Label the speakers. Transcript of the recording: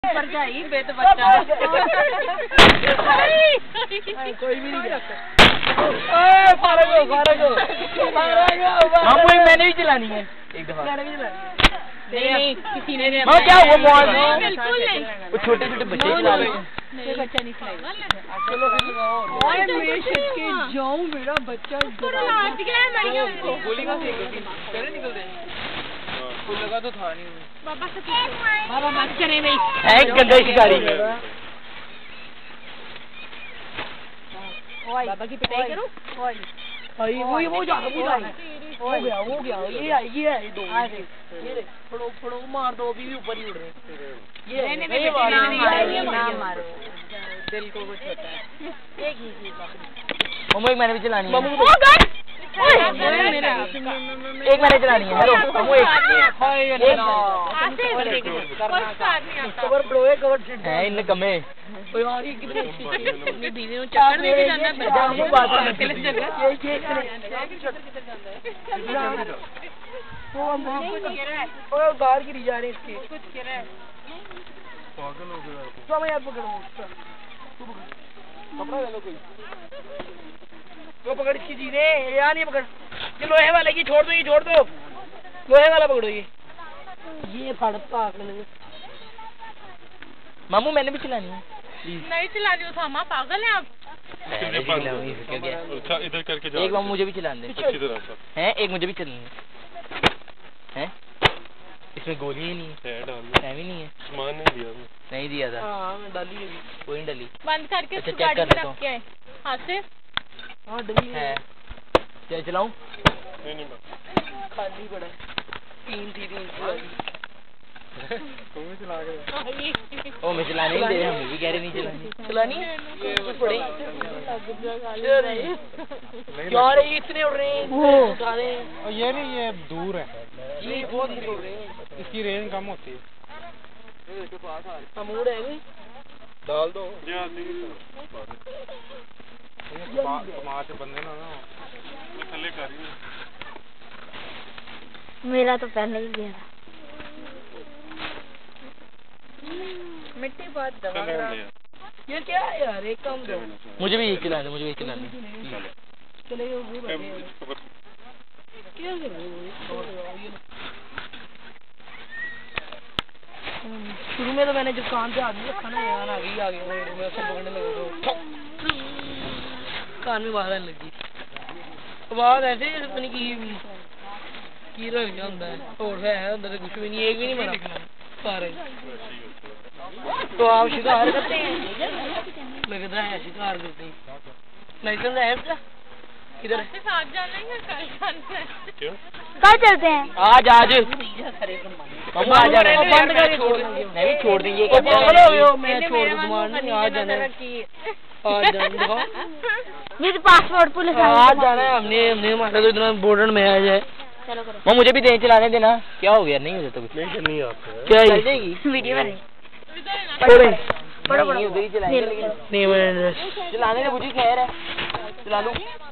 Speaker 1: परछाई बेत बच्चा कोई भी नहीं मैंने भी चलानी है एक दफा। नहीं किसी ने क्या हुआ मॉल बिल्कुल नहीं, वो छोटे छोटे बच्चे चला रहे हैं। नहीं बच्चा नहीं चलाएगा। चलो फिर लगाओ। मैं छिप के जाऊं, मेरा बच्चा गोली का करे निकल दे। वो लगा तो था नहीं। बाबा से बाबा मत करे भाई, है गंदा शिकारी। बाबा की पिटाई करूं? वो जा हो गया ये आएगी है दो ये फड़ो मार दो, अभी भी ऊपर ही उड़ रहे हैं ये ना मारो, दिल को कुछ होता है। एक ही मम्मी एक मैंने भी चलानी है, एक मैंने चलानी है। Hello mummy cover bro cover है इन कमे यार, ये कितनी अच्छी चीज है। अपनी बीवी को चक्कर देके जाना है, वो बात अकेले चल रहा है। वो गार गिरी जा रहे हैं इसके, कुछ कह रहा है पागल हो गया। तो मैं यार पकड़ूं, पकड़ा ले लो कोई, वो पकड़ इसकी चीजें यार, नहीं पकड़ ये लोहे वाले की, छोड़ दो ये, छोड़ दो लोहे वाला पकड़ो ये फड़ पागल। मामू मैंने भी चलानी है। नहीं चला रही हो थामा, पागल है आप। इधर करके जाओ। एक बार मुझे भी चलाने दे अच्छी तरह से। हैं एक मुझे भी चलानी है। इसमें गोली ही नहीं है, डाल भी नहीं है, सामान नहीं दिया था। हां मैं डाली है, कोई नहीं डाली। बंद करके गाड़ी में रख के आए हाथ से। हां डली है, चल चलाऊं? नहीं खाली पड़ा, तीन थी तुम चला गए। ओ मैं चलाने नहीं दे रहे, हम भी कह रहे नहीं चलानी क्या रे इतने उड़ रहे हैं सारे। ये नहीं, ये दूर है, ये बहुत दूर उड़ रहे हैं, इसकी रेंज कम होती है। मूड है डाल दो समाज बंदे ना थले कर रही।
Speaker 2: मेरा तो पहले ही गया था।
Speaker 1: मिट्टी बात दबा ये क्या है यार, एक काम दो मुझे भी ये चलाने, मुझे भी चलाने चले क्या शुरू में तो मैंने जब कान पे आदमी रखा ना यार, आगे मैं सब पकड़ने लगा तो कान में बाहर आने लगी आवाज ऐसे अपनी की रह गया होता है, और है अंदर कुछ भी नहीं, एक भी नहीं मरा सारे। तो आप शिकार करते हैं? लगता है शिकार करते हैं। लाइसेंस है इसका? किधर है? साथ जाना है या कल जाना है? क्यों?
Speaker 2: कल चलते हैं।
Speaker 1: आज हम आ जा रहे हैं, बंद करके छोड़ देंगे, मैं भी छोड़ देंगे। पागल हो गए हो, मैं छोड़ दूंगा नहीं, आज जाना है, आज जाना है।
Speaker 2: मेरे पासपोर्ट पुलिस
Speaker 1: आज जाना है, हमने हमारा तो इतना बॉर्डर में आ जाए।
Speaker 2: चलो करो।
Speaker 1: वो मुझे भी दे चलाने देना। क्या हो गया? नहीं हो जाता कुछ? नहीं आता क्या चल जाएगी
Speaker 2: वीडियो में नहीं
Speaker 1: नहीं उधर ही चलाएंगे, लेकिन नहीं चलाने का मुझे खैर है, चला लूं।